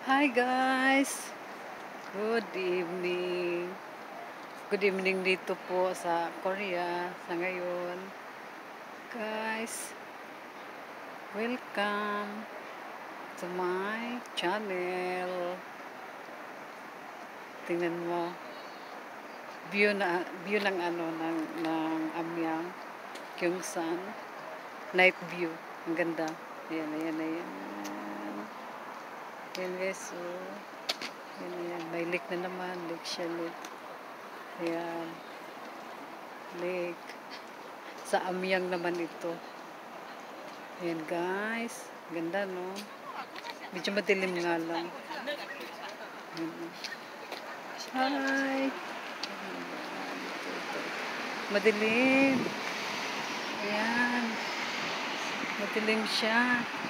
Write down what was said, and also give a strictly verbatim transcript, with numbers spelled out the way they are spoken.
Hi guys! Good evening. Good evening dito po sa Korea sa ngayon. Guys, welcome to my channel. Tingnan mo. View na view ng ano ng ng Amyang, Gyeongsan. Night view. Ang ganda. Ayan, ayan, ayan. Ayan guys, so ayan, ayan. May lake na naman. Lake Chalet. Ayan. Lake. Sa Amyang naman ito. Ayan guys. Ganda no. Medyo madilim nga lang. Ayan. Hi. Madilim. Ayan. Madilim siya.